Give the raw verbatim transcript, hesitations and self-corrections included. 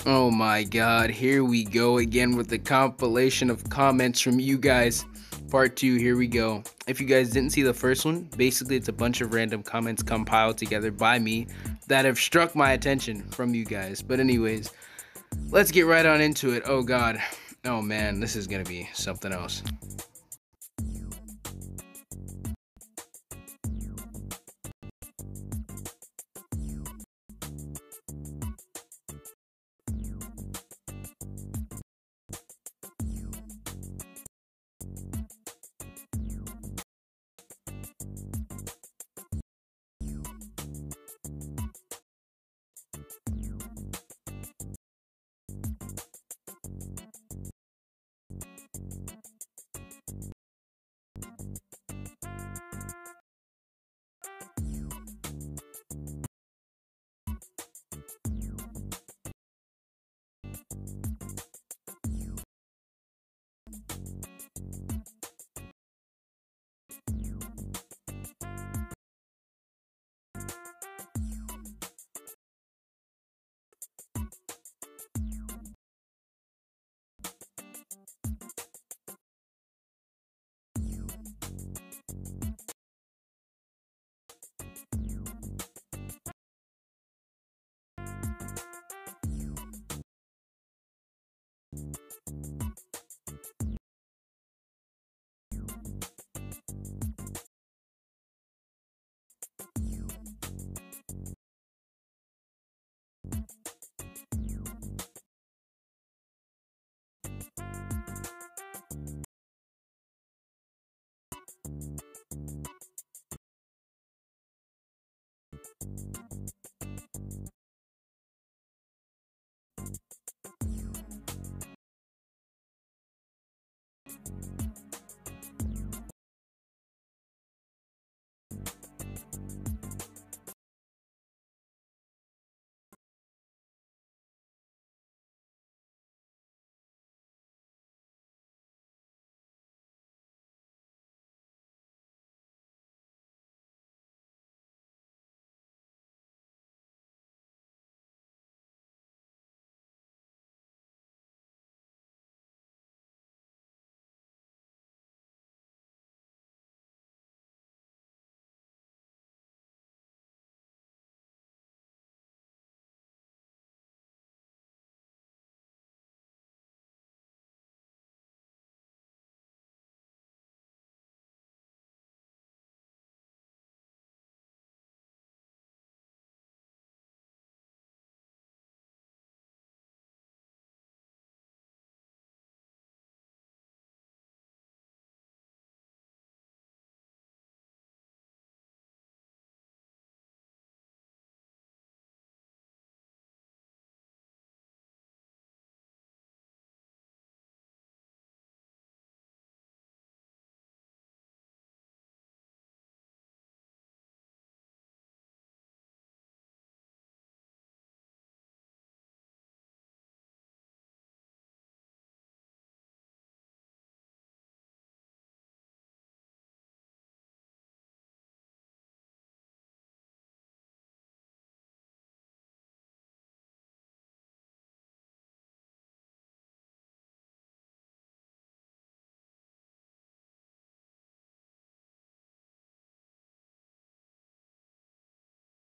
Oh my god, here we go again with the compilation of comments from you guys. Part two, here we go. If you guys didn't see the first one, basically it's a bunch of random comments compiled together by me that have struck my attention from you guys. But anyways, let's get right on into it. Oh god. Oh man, this is gonna be something else.